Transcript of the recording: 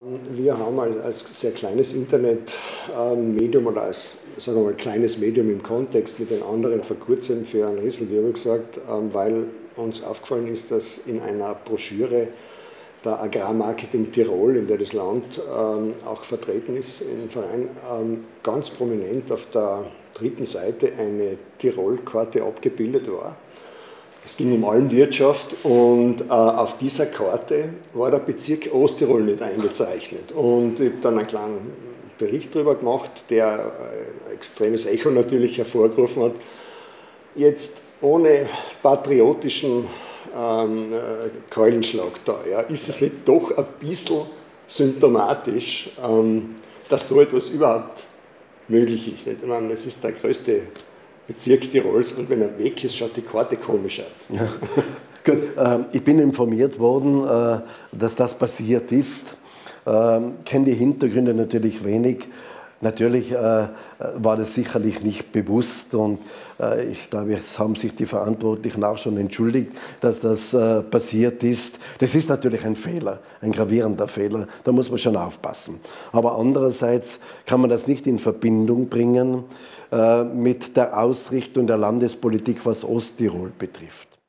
Wir haben als sehr kleines Internetmedium oder als, sagen wir mal, kleines Medium im Kontext mit den anderen vor kurzem für einen Rieselwirbel gesorgt, weil uns aufgefallen ist, dass in einer Broschüre der Agrarmarketing Tirol, in der das Land auch vertreten ist, im Verein, ganz prominent auf der dritten Seite eine Tirol-Karte abgebildet war. Es ging um Almwirtschaft und auf dieser Karte war der Bezirk Osttirol nicht eingezeichnet. Und ich habe dann einen kleinen Bericht darüber gemacht, der extremes Echo natürlich hervorgerufen hat. Jetzt ohne patriotischen Keulenschlag da, ja, ist es nicht doch ein bisschen symptomatisch, dass so etwas überhaupt möglich ist. Ich meine, es ist der größte Bezirk Tirols und wenn er weg ist, schaut die Karte komisch aus. Ja. Gut, ich bin informiert worden, dass das passiert ist. Kenne die Hintergründe natürlich wenig. Natürlich war das sicherlich nicht bewusst und ich glaube, es haben sich die Verantwortlichen auch schon entschuldigt, dass das passiert ist. Das ist natürlich ein Fehler, ein gravierender Fehler, da muss man schon aufpassen. Aber andererseits kann man das nicht in Verbindung bringen mit der Ausrichtung der Landespolitik, was Osttirol betrifft.